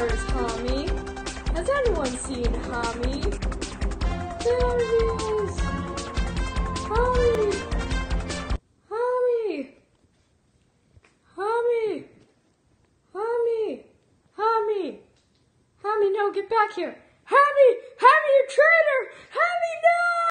Where is Hami? Has anyone seen Hami? There he is! Hami! Hami! Hami! Hami! Hami! Hami, no, get back here! Hami! Hami, you traitor! Hami, no!